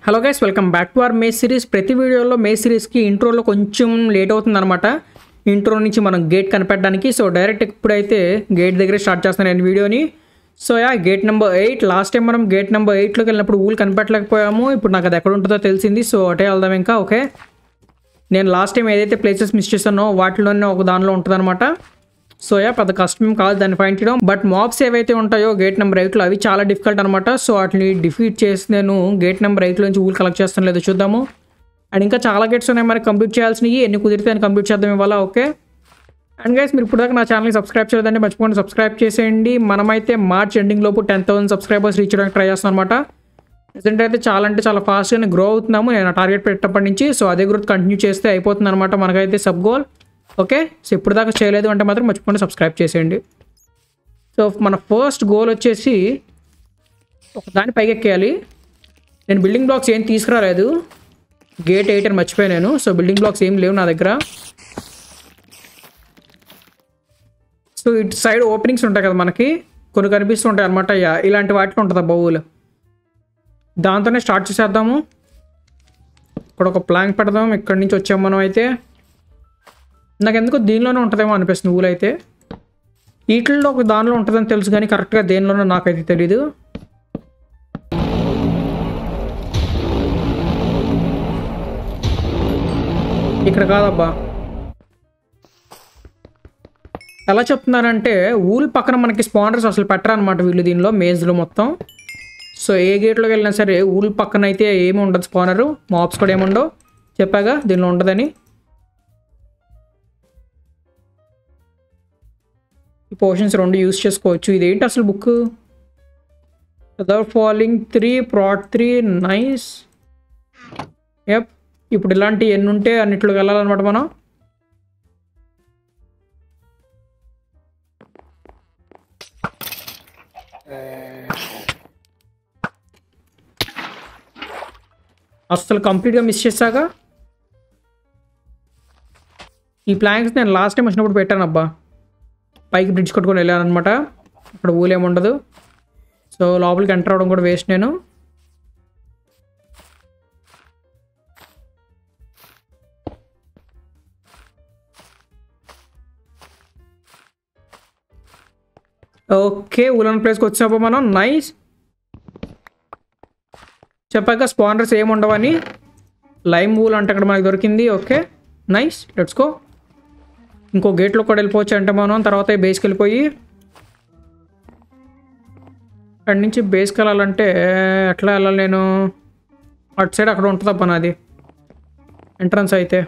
Hello guys, welcome back to our May series. ప్రతి వీడియోలో మే సిరీస్కి ఇంట్రోలో కొంచెం లేట్ అవుతుందన్నమాట. ఇంట్రో నుంచి మనం గేట్ కనిపెట్టడానికి. సో డైరెక్ట్ ఇప్పుడైతే గేట్ దగ్గర స్టార్ట్ చేస్తాను నేను వీడియోని. So gate number 8. Last time మనం గేట్ నెంబర్ 8లోకి వెళ్ళినప్పుడు ఊళ్ళు కనిపెట్టలేకపోయాము. ఇప్పుడు నాకు అది ఎక్కడ ఉంటుందో తెలిసింది. సో అటే వెళ్దాం ఇంకా. ఓకే, నేను లాస్ట్ టైం ఏదైతే ప్లేసెస్ మిస్ చేస్తానో వాటిలోనే ఒక దానిలో ఉంటుందన్నమాట. సో పెద్ద కష్టం కాదు దాన్ని ఫైండ్ చేయడం. బట్ మాబ్స్ ఏవైతే ఉంటాయో గేట్ నెంబర్ 8లో అవి చాలా డిఫికల్ట్ అనమాట. సో వాటిని డిఫీట్ చేసి నేను గేట్ నెంబర్ 8లోంచి ఊళ్ళు కలెక్ట్ చేస్తాను లేదో చూద్దాము. అండ్ ఇంకా చాలా గేట్స్ ఉన్నాయి మనకి కంప్లీట్ చేయాల్సినవి. ఎన్ని కుదిరితే అని కంప్లీట్ చేద్దాం ఇవాళ. ఓకే, అండ్ గైస్ మీరు ఇప్పుడు దాకా నా ఛానల్ని సబ్స్క్రైబ్ చేయలేదంటే మర్చిపోండి, సబ్స్క్రైబ్ చేసేయండి. మనమైతే మార్చ్ ఎండింగ్ లోపు 10,000 సబ్స్క్రైబర్స్ రీచ్ చేయడానికి ట్రై చేస్తాను అనమాట. ప్రజెంట్ అయితే చాలా ఫాస్ట్గానే గ్రో అవుతున్నాము నేను టార్గెట్ పెట్టినప్పటి నుంచి. సో అదే గ్రోత్ కంటిన్యూ చేస్తే అయిపోతుంది అనమాట మనకైతే సబ్ గోల్. ఓకే, సో ఇప్పుడు దాకా చేయలేదు అంటే మాత్రం మర్చిపోండి సబ్స్క్రైబ్ చేసేయండి. సో మన ఫస్ట్ గోల్ వచ్చేసి ఒక దాన్ని పైకి ఎక్కేయాలి. నేను బిల్డింగ్ బ్లాక్స్ ఏం తీసుకురాలేదు, గేట్ 8 అని మర్చిపోయాను. సో బిల్డింగ్ బ్లాక్స్ ఏం లేవు నా దగ్గర. సో ఇటు సైడ్ ఓపెనింగ్స్ ఉంటాయి కదా మనకి, కొన్ని కనిపిస్తుంటాయి అనమాట. ఇలాంటి వాటిలో ఉంటుంది బౌల్. దాంతోనే స్టార్ట్ చేసేద్దాము. ఇక్కడ ఒక ప్లాంక్ పెడదాం. ఇక్కడి నుంచి వచ్చాము మనం అయితే. నాకు ఎందుకో దీనిలోనే ఉంటుందేమో అనిపిస్తుంది ఊలైతే. వీటిల్లో ఒక దానిలో ఉంటుందని తెలుసు కానీ కరెక్ట్గా దేనిలోనో నాకైతే తెలీదు. ఇక్కడ కాదబ్బా. ఎలా చెప్తున్నారంటే ఊల్ పక్కన మనకి స్పానర్స్ అసలు పెట్టరనమాట వీళ్ళు దీనిలో మేజ్లో మొత్తం. సో ఏ గేట్లోకి వెళ్ళినా సరే ఊల్ పక్కన అయితే ఏమి ఉండదు స్పానరు. మాప్స్ కూడా ఏముండవు, చెప్పాగా దీనిలో ఉండదని. ఈ పోర్షన్స్ రెండు యూజ్ చేసుకోవచ్చు. ఇదేంటి అసలు బుక్? Falling 3 Pratt 3 nice. ఇప్పుడు ఇలాంటి ఎన్ని ఉంటే అన్నిట్లోకి వెళ్ళాలన్నమాట మనం. అసలు కంప్లీట్గా మిస్ చేశాక. ఈ ప్లాంక్స్ నేను లాస్ట్ టైం వచ్చినప్పుడు పెట్టాను అబ్బా. పైకి బ్రిడ్జ్ కొట్టుకొని వెళ్ళాను అనమాట. ఇక్కడ ఊలేముండదు. సో లోపలికి ఎంటర్ అవ్వడం కూడా వేస్ట్ నేను. ఓకే, ఊలన్ ప్లేస్కి వచ్చినప్పుడు మనం నైస్. చెప్పాక స్పానర్స్ ఏముండవని. లైమ్ ఊల్ అంటే అక్కడ మనకి దొరికింది. Okay nice, let's go. ఇంకో గేట్లో కూడా వెళ్ళిపోవచ్చు అంటే మనం. తర్వాత బేస్కి వెళ్ళిపోయి అక్కడి నుంచి బేస్కి వెళ్ళాలంటే ఎట్లా వెళ్ళాలి నేను? అటు సైడ్ అక్కడ ఉంటుంది అబ్బా నాది ఎంట్రన్స్ అయితే.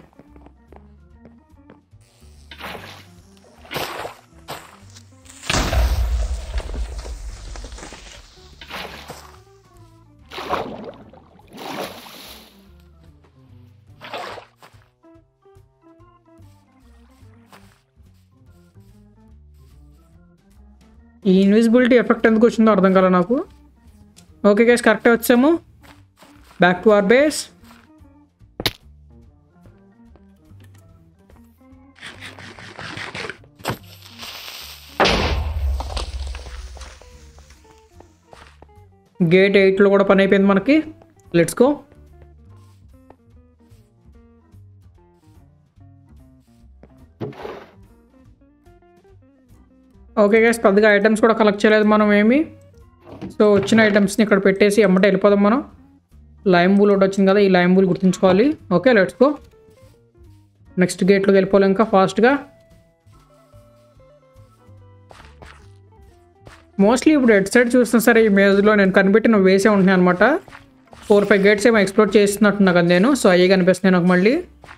ఈ ఇన్విజిబిలిటీ ఎఫెక్ట్ ఎందుకు వచ్చిందో అర్థం కాలే నాకు. ఓకే గైస్, కరెక్టే వచ్చాము. Back to our base. Gate 8లో కూడా పని అయిపోయింది మనకి. Let's go. ఓకే గైస్, పెద్దగా ఐటమ్స్ కూడా కలెక్ట్ చేయలేదు మనం ఏమి. సో వచ్చిన ఐటమ్స్ని ఇక్కడ పెట్టేసి ఎమ్మటే వెళ్ళిపోదాం మనం. లైమ్ బూల్ ఒకటి వచ్చింది కదా, ఈ లైమ్ బూల్ గుర్తుంచుకోవాలి. Okay let's go. నెక్స్ట్ గేట్లోకి వెళ్ళిపోవాలి ఇంకా ఫాస్ట్గా. మోస్ట్లీ ఇప్పుడు ఎట్ సైడ్ చూస్తున్నా సరే ఈ మేజ్లో నేను కనిపెట్టిన వేసే ఉంటున్నాయి అనమాట. 4-5 గేట్స్ ఏమో ఎక్స్ప్లోర్ చేస్తున్నట్టున్నా కదా నేను. సో అయ్యే కనిపిస్తున్నాయి నాకు మళ్ళీ.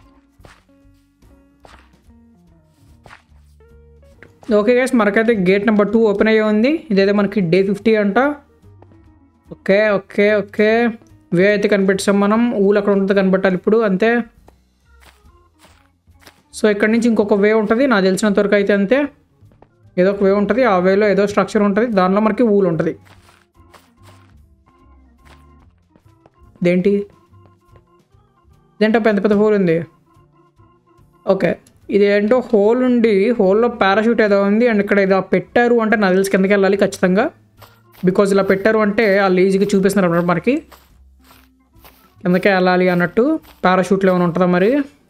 ఓకే గైస్, మనకైతే గేట్ నెంబర్ 2 ఓపెన్ అయ్యి ఉంది. ఇదైతే మనకి డే 50 అంట. ఓకే ఓకే ఓకే, వే అయితే కనిపెట్టాం మనం. ఊళ్ళు అక్కడ ఉంటుంది కనిపెట్టాలి ఇప్పుడు అంతే. సో ఇక్కడ నుంచి ఇంకొక వే ఉంటుంది నాకు తెలిసినంత వరకు అయితే అంతే. ఏదో ఒక వే ఉంటుంది, ఆ వేలో ఏదో స్ట్రక్చర్ ఉంటుంది, దానిలో మనకి ఊళ్ళు ఉంటుంది. ఇదేంటో పెద్ద పెద్ద హోల్ ఉంది. ఓకే, ఇదేంటో హోల్ ఉండి హోల్లో పారాషూట్ ఏదో ఉంది. అండ్ ఇక్కడ ఏదో పెట్టారు అంటే నాకు తెలిసి కిందకి వెళ్ళాలి ఖచ్చితంగా. బికాజ్ ఇలా పెట్టారు అంటే వాళ్ళు ఈజీగా చూపిస్తున్నారు అన్నమాట మనకి. కిందకే వెళ్ళాలి అన్నట్టు. పారాషూట్లో ఏమైనా ఉంటుందా మరి?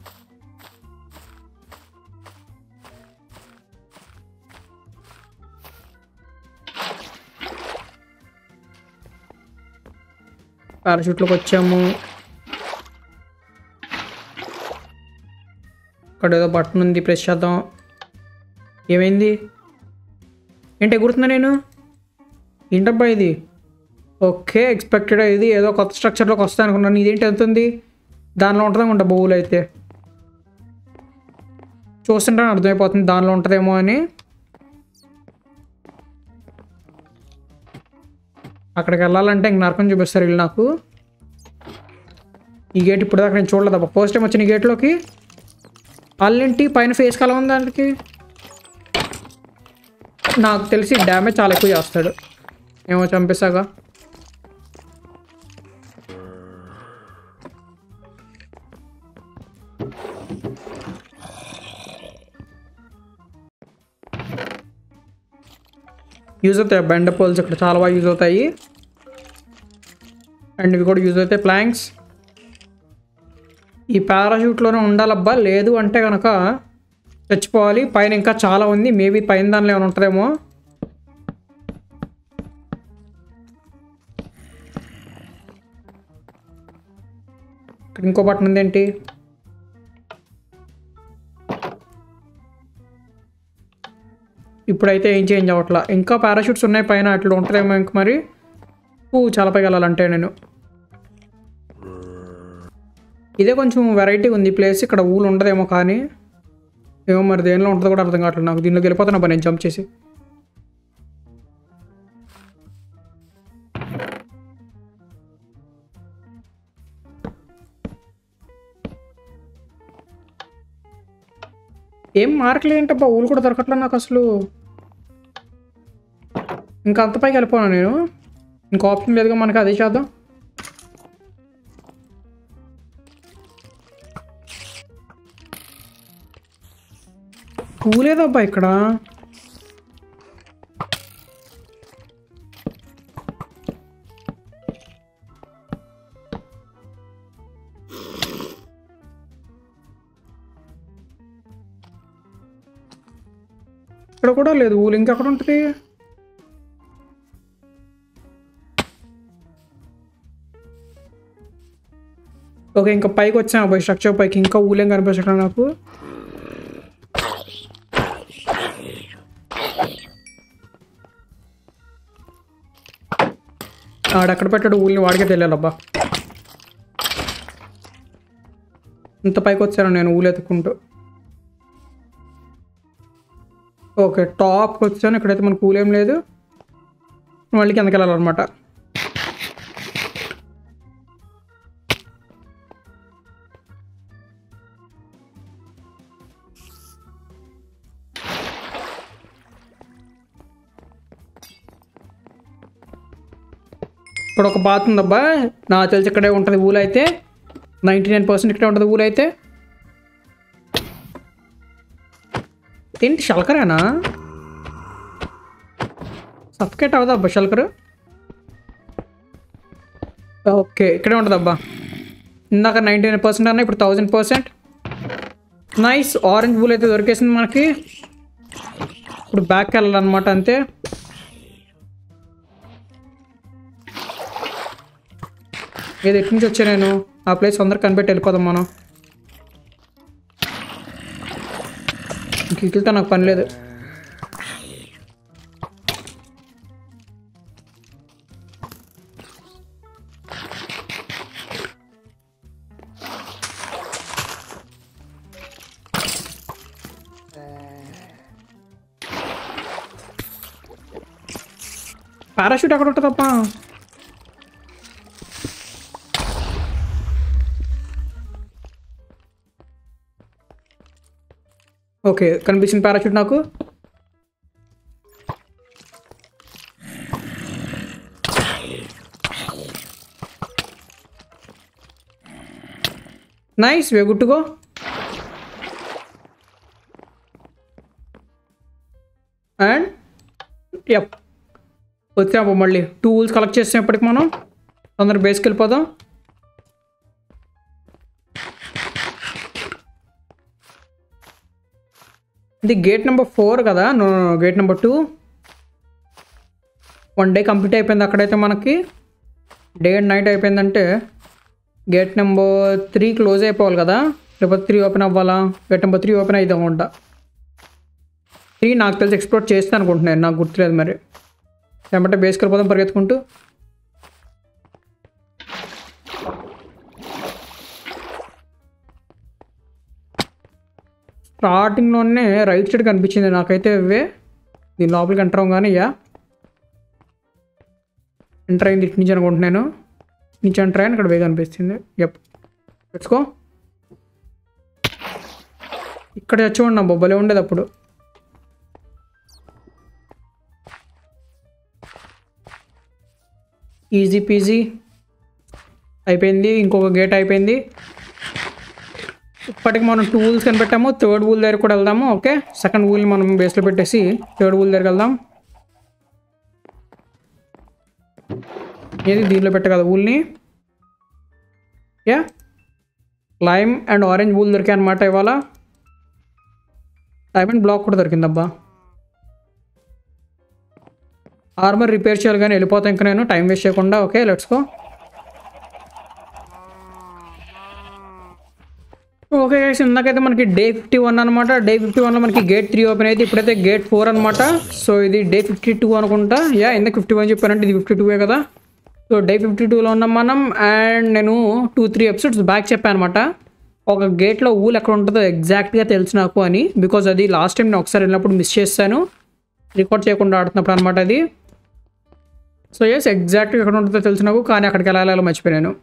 పారాషూట్లోకి వచ్చాము. ఇక్కడ ఏదో బటన్ ఉంది, ప్రెస్ చేద్దాం. ఏమైంది? ఏంటి ఎగురుతున్నా నేను? ఏంటబ్బా ఇది? Okay, expected. ఇది ఏదో కొత్త స్ట్రక్చర్లోకి వస్తాను అనుకున్నాను. ఇదేంటి ఎంత ఉంది? దానిలో ఉంటుందా ఉంటా బౌల్ అయితే చూస్తుంటే అర్థమైపోతుంది దానిలో ఉంటుందేమో అని. అక్కడికి వెళ్ళాలంటే ఇంక నరకం చూపిస్తారు వీళ్ళు నాకు. ఈ గేట్ ఇప్పుడు దాకా నేను చూడలేదబ్బా, ఫస్ట్ టైం వచ్చిన ఈ గేట్లోకి. వాళ్ళేంటి పైన ఫేస్ కలా ఉంది దానికి? నాకు తెలిసి డ్యామేజ్ చాలా ఎక్కువ చేస్తాడు ఏమో చంపేసాగా. యూజ్ అవుతాయి బెండ పోల్స్ ఇక్కడ చాలా బాగా యూజ్ అవుతాయి. అండ్ ఇవి కూడా యూజ్ అవుతాయి ప్లాంక్స్. ఈ పారాషూట్లోనే ఉండాలబ్బా, లేదు అంటే కనుక చచ్చిపోవాలి. పైన ఇంకా చాలా ఉంది, మేబీ పైన దానిలో ఏమైనా ఉంటుందేమో. ఇక్కడ ఇంకో బటన్ ఉంది ఏంటి? ఇప్పుడైతే ఏం చేంజ్ అవ్వట్లా. ఇంకా పారాషూట్స్ ఉన్నాయి పైన, అట్లా ఉంటుందేమో ఇంక మరి. చాలా పైకి వెళ్ళాలంటే నేను. ఇదే కొంచెం వెరైటీ ఉంది ప్లేస్. ఇక్కడ ఊళ్ళు ఉండదేమో కానీ ఏమో మరి దేనిలో ఉంటుందో కూడా అర్థం కావట్లేదు నాకు. దీనిలోకి వెళ్ళిపోతున్నా బా నేను జంప్ చేసి. ఏం మార్కులు ఏంటబ్బా, ఊళ్ళు కూడా దొరకట్లేదు నాకు అసలు. ఇంకా అంత పైకి వెళ్ళిపోనా నేను? ఇంకో ఆప్షన్ లేదుగా మనకి, అదే చేద్దాం. పూలేదబ్బా ఇక్కడ. ఇక్కడ కూడా లేదు ఊలు, ఇంకెక్కడ ఉంటుంది? ఓకే, ఇంకా పైకి వచ్చాను అబ్బాయి, స్ట్రక్చర్ పైకి. ఇంకా ఊలేం కనిపించడం నాకు. ఆడెక్కడ పెట్టాడు ఊళ్ళని, వాడికే తెలియాలబ్బా. ఇంత పైకి వచ్చాను నేను ఊళ్ళు ఎత్తుకుంటూ. ఓకే, టాప్కి వచ్చాను. ఇక్కడైతే మనకు ఊలేం లేదు, మళ్ళీ కిందకి వెళ్ళాలన్నమాట. ఇక్కడ ఒక బాత్ ఉందబ్బా, నాకు తెలిసి ఇక్కడే ఉంటుంది ఊలు అయితే. 99% ఇక్కడే ఉంటుంది ఊలు అయితే. ఏంటి షల్కరేనా? సఫికేట్ అవ్వదా అబ్బా షల్కర్? ఓకే, ఇక్కడే ఉంటుంది అబ్బా. ఇందాక 99% అన్నా, ఇప్పుడు 1000%. నైస్, ఆరెంజ్ ఊలు అయితే దొరికేసింది మనకి. ఇప్పుడు బ్యాక్కి వెళ్ళాలన్నమాట అంతే. ఏది ఎటు నుంచి వచ్చా నేను? ఆ ప్లేస్ అందరు కనిపెట్టి వెళ్ళిపోదాం మనం. ఇంకెళ్తే నాకు పని లేదు. పారాషూట్ అక్కడ ఉంటుందప్పా. ఓకే, కనిపిస్తుంది పారాషూట్ నాకు. Nice, way good to go. And yup, వచ్చాము మళ్ళీ. 2 ఊల్స్ కలెక్ట్ చేసేప్పటికి మనం అందరం బేస్కి వెళ్ళిపోదాం. ఇది గేట్ నెంబర్ 4 కదా, గేట్ నెంబర్ 2. 1 డే కంప్లీట్ అయిపోయింది అక్కడైతే మనకి. డే అండ్ నైట్ అయిపోయిందంటే గేట్ నెంబర్ 3 క్లోజ్ అయిపోవాలి కదా, లేకపోతే 3 ఓపెన్ అవ్వాలా? గేట్ నెంబర్ 3 ఓపెన్ అయితే అనుకుంటా. 3 నాకు తెలిసి ఎక్స్ప్లోర్ చేస్తాను అనుకుంటున్నాను, నాకు గుర్తులేదు మరి. ఏమంటే బేస్కి వెళ్ళిపోదాం పరిగెత్తుకుంటూ. స్టార్టింగ్లోనే రైట్ సైడ్ కనిపించింది నాకైతే ఇవే. దీని లోపలికి ఎంటర్ అవ్వగానే ఎంటర్ అయింది ఇటు నుంచి అనుకుంటున్నాను. నుంచి ఎంటర్ అయ్యాను, ఇక్కడ వేగా అనిపిస్తుంది. Let's go. ఇక్కడ చచ్చి నా బొబ్బలే ఉండేది అప్పుడు. ఈజీ పీజీ అయిపోయింది. ఇంకొక గేట్ అయిపోయింది. ఇప్పటికి మనం 2 వూల్స్ కనిపెట్టాము. 3rd వూల్ దగ్గర కూడా వెళ్దాము. ఓకే, 2nd వూల్ని మనం బేస్లో పెట్టేసి 3rd వూల్ దగ్గరికి వెళ్దాం. ఏది దీనిలో పెట్ట కదా వూల్ని. లైమ్ అండ్ ఆరెంజ్ వూల్ దొరికాయి అనమాట ఇవాళ. డైమండ్ బ్లాక్ కూడా దొరికిందబ్బా. ఆర్మర్ రిపేర్ చేయాలి కానీ వెళ్ళిపోతాను ఇంకా నేను, టైం వేస్ట్ చేయకుండా. Okay, let's go. Okay guys, ఇందాకైతే మనకి డే 51 అనమాట. డే 51లో మనకి గేట్ 3 ఓపెన్ అయితే ఇప్పుడైతే గేట్ 4 అనమాట. సో ఇది డే 52 అనుకుంటా. ఇందాక 51 చెప్పానంటే ఇది 52 కదా. సో డే 52లో ఉన్నాం మనం. అండ్ నేను 2-3 ఎపిసోడ్స్ బ్యాక్ చెప్పాను అనమాట, ఒక గేట్లో ఊలు ఎక్కడ ఉంటుందో ఎగ్జాక్ట్గా తెలుసు నాకు అని. బికాజ్ అది లాస్ట్ టైం నేను ఒకసారి వెళ్ళినప్పుడు మిస్ చేస్తాను, రికార్డ్ చేయకుండా ఆడుతున్నప్పుడు అనమాట అది. సో ఎగ్జాక్ట్గా ఎక్కడ ఉంటుందో తెలుసు నాకు, కానీ అక్కడికి వెళ్ళాలో మర్చిపోయాను.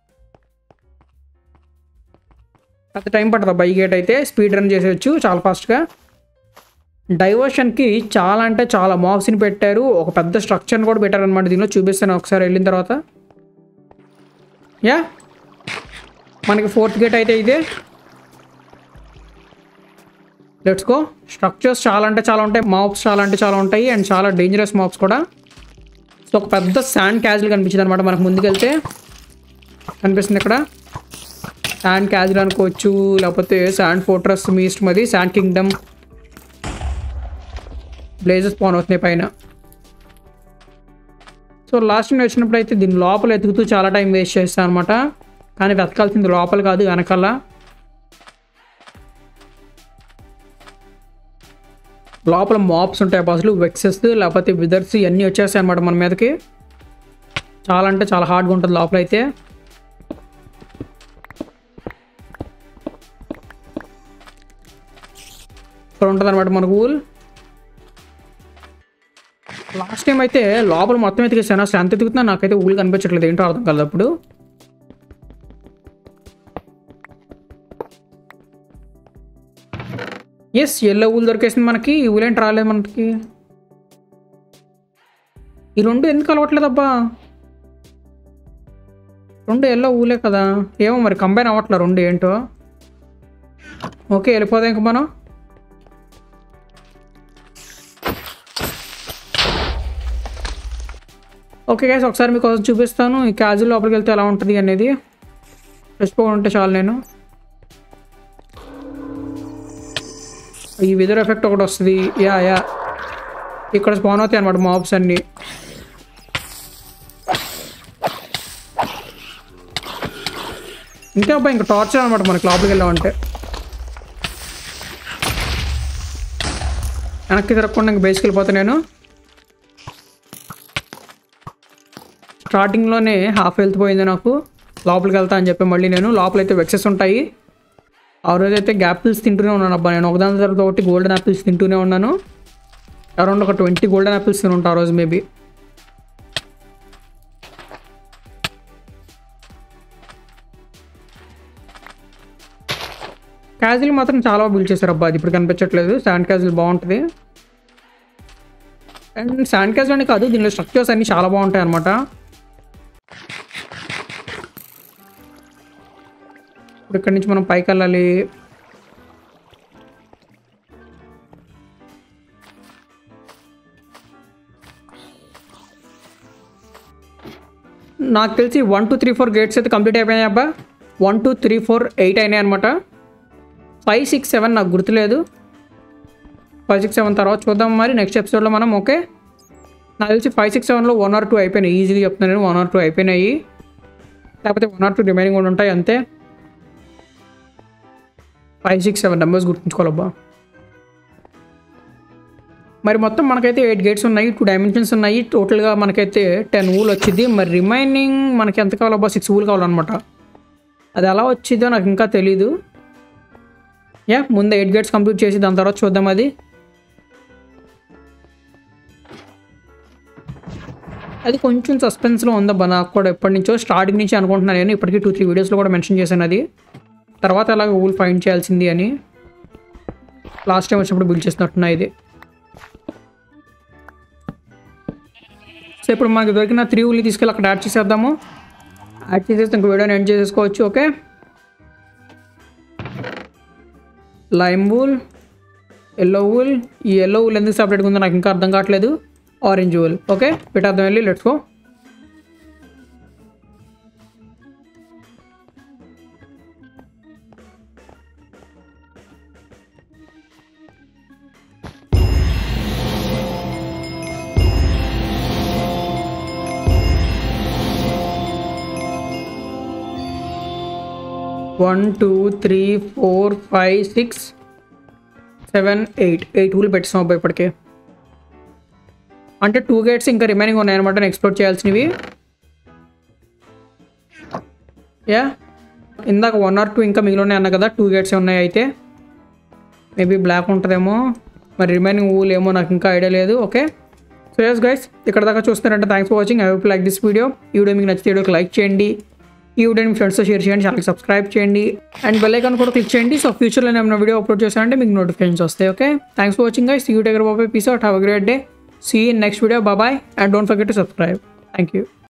అంత టైం పడుతుంది బై గేట్ అయితే. స్పీడ్ రన్ చేసేయచ్చు చాలా ఫాస్ట్గా. డైవర్షన్కి చాలా అంటే చాలా మాబ్స్ని పెట్టారు. ఒక పెద్ద స్ట్రక్చర్ని కూడా పెట్టారు అనమాట. దీనిలో చూపిస్తాను ఒకసారి వెళ్ళిన తర్వాత. మనకి 4th గేట్ అయితే ఇదే. Let's go. స్ట్రక్చర్స్ చాలా అంటే చాలా ఉంటాయి, మాబ్స్ చాలా అంటే చాలా ఉంటాయి, అండ్ చాలా డేంజరస్ మాబ్స్ కూడా. సో ఒక పెద్ద శాండ్ క్యాజిల్ కనిపించింది అనమాట మనకు. ముందుకెళ్తే కనిపిస్తుంది ఇక్కడ శాండ్ క్యాజిల్ అనుకోవచ్చు, లేకపోతే శాండ్ ఫోర్ట్రస్, మీ ఇష్టం అది. శాండ్ కింగ్డమ్ బ్లేజెస్ స్పాన్ అవుతున్నాయి పైన. సో లాస్ట్ టైం వచ్చినప్పుడు అయితే దీని లోపల ఎతుకుతూ చాలా టైం వేస్ట్ చేస్తాను అనమాట. కానీ వెతకాల్సింది లోపల కాదు, వెనకాల. లోపల మాప్స్ ఉంటాయి అసలు, వెక్సెస్ లేకపోతే విదర్స్ ఇవన్నీ వచ్చేస్తాయి అనమాట మన మీదకి. చాలా అంటే చాలా హార్డ్గా ఉంటుంది లోపల అయితే. ఇక్కడ ఉంటుంది అనమాట మనకు ఊల్. లాస్ట్ టైం అయితే లోపల మొత్తం ఎతికేసాను, అసలు ఎంత ఎతుకుతున్నా నాకైతే ఊళ్ళు కనిపించట్లేదు, ఏంటో అర్థం కాదు అప్పుడు. ఎల్లో ఊలు దొరికేసింది మనకి. ఈ ఊలు ఏంటి రాలేదు మనకి. ఈ 2 ఎందుకు అలవట్లేదబ్బా? 2 ఎల్లో ఊలే కదా, ఏమో మరి కంబైన్ అవ్వట్లేదు 2 ఏంటో. ఓకే, వెళ్ళిపోదాం ఇంక మనం. ఓకే గైస్, ఒకసారి మీకోసం చూపిస్తాను ఈ క్యాజువల్ లోపలికి వెళ్తే ఎలా ఉంటుంది అనేది. చచ్చిపోకుండా ఉంటే చాలు నేను. ఈ వెదర్ ఎఫెక్ట్ ఒకటి వస్తుంది. ఇక్కడ స్పాన్ అవుతాయి అనమాట మాబ్స్ అన్నీ. ఇంకా అబ్బా ఇంకా టార్చర్ అనమాట మనకి లోపలికి వెళ్ళామంటే. వెనక్కి తిరగకుండా ఇంక బేస్కి వెళ్ళిపోతాను నేను. స్టార్టింగ్లోనే హాఫ్ హెల్త్ పోయింది నాకు. లోపలికి వెళ్తా అని చెప్పి మళ్ళీ నేను లోపలైతే వెక్సెస్ ఉంటాయి. ఆ రోజు అయితే యాపిల్స్ తింటూనే ఉన్నాను అబ్బా నేను. ఒకదాని తర్వాత ఒకటి గోల్డెన్ యాపిల్స్ తింటూనే ఉన్నాను. అరౌండ్ ఒక 20 గోల్డెన్ యాపిల్స్ తిని ఉంటాను ఆ రోజు మేబీ. క్యాజువల్ మాత్రం చాలా బిల్డ్ చేశారు అబ్బా, అది ఇప్పుడు కనిపించట్లేదు. శాండ్ క్యాజువల్ బాగుంటుంది. అండ్ శాండ్ క్యాజువల్ అని కాదు, దీనిలో స్ట్రక్చర్స్ అన్నీ చాలా బాగుంటాయి అనమాట. ఇప్పుడు ఇక్కడి నుంచి మనం పైకి వెళ్ళాలి. నాకు తెలిసి 1 2 3 4 గేట్స్ అయితే కంప్లీట్ అయిపోయినాయి అబ్బా. 1 2 3 4 8 అయినాయి అనమాట. 5 6 7 నాకు గుర్తులేదు. 5, 6, 7 తర్వాత చూద్దాం మరి నెక్స్ట్ ఎపిసోడ్లో మనం. ఓకే, నాకు తెలిసి 5, 6, 7లో 1 or 2 అయిపోయినాయి. ఈజీగా చెప్తున్నాను నేను, 1 or 2 అయిపోయినాయి. లేకపోతే 1 or 2 రిమైనింగ్ కూడా ఉంటాయి అంతే. 5, 6, 7 నెంబర్స్ గుర్తుంచుకోవాలబ్బా. మరి మొత్తం మనకైతే 8 గేట్స్ ఉన్నాయి, 2 డైమెన్షన్స్ ఉన్నాయి. టోటల్గా మనకైతే 10 ఊల్ వచ్చింది. మరి రిమైనింగ్ మనకి ఎంత కావాలబ్బా? 6 ఊల్ కావాలన్నమాట. అది ఎలా వచ్చిందో నాకు ఇంకా తెలీదు. ముందు 8 గేట్స్ కంప్లీట్ చేసి దాని తర్వాత చూద్దాం అది. అది కొంచెం సస్పెన్స్లో ఉందబ్బా నాకు కూడా. ఎప్పటి నుంచో స్టార్టింగ్ నుంచి అనుకుంటున్నాను నేను. ఇప్పటికీ 2-3 వీడియోస్లో కూడా మెన్షన్ చేశాను అది. తర్వాత అలాగే ఊల్ ఫైండ్ చేయాల్సింది అని. లాస్ట్ టైం వచ్చినప్పుడు బిల్డ్ చేసినట్టున్నా ఇది. సో ఇప్పుడు మనకి దొరికిన 3 ఊల్ని తీసుకెళ్ళి అక్కడ యాడ్ చేసేద్దాము. యాడ్ చేసేస్తే ఇంక వీడియోని ఎండ్ చేసేసుకోవచ్చు. Okay, lime wool, yellow wool. ఈ ఎల్లో ఊల్ ఎందుకు సపరేట్గా ఉందో నాకు ఇంకా అర్థం కావట్లేదు. Orange wool. ఓకే, పెట్టేద్దాం వెళ్ళి. Let's go. One, 2, 3, 4, 5, 6, 7, 8 ఊళ్ళు పెట్టాం అబ్బాయి ఇప్పటికే. అంటే 2 గేట్స్ ఇంకా రిమైనింగ్ ఉన్నాయన్నమాట నేను ఎక్స్ప్లోర్ చేయాల్సినవి. ఇందాక 1 or 2 ఇంకా మిగిలి ఉన్నాయి అన్న కదా. 2 గేట్స్ ఉన్నాయి. అయితే మేబీ బ్లాక్ ఉంటుందేమో. మరి రిమైనింగ్ ఊల్ ఏమో నాకు ఇంకా ఐడియా లేదు. ఓకే, సో యస్ గైస్, ఇక్కడ దాకా చూస్తున్నారంటే thanks for watching. I hope like this video. ఈ వీడియో మీకు నచ్చితే వీడియోకి లైక్ చేయండి, ఈ వీడియోని మీ ఫ్రెండ్స్తో షేర్ చేయండి, ఛానల్కి సబ్స్క్రైబ్ చేయండి, అండ్ బెల్ ఐకాన్ కూడా క్లిక్ చేయండి. సో ఫ్యూచర్లో నేను వీడియో అప్లోడ్ చేశానంటే మీకు నోటిఫికేషన్స్ వస్తాయి. Okay, thanks for watching guys. See you, take care, bye bye, peace out, have a great day. See you in next video. Bye bye, and don't forget to subscribe. Thank you.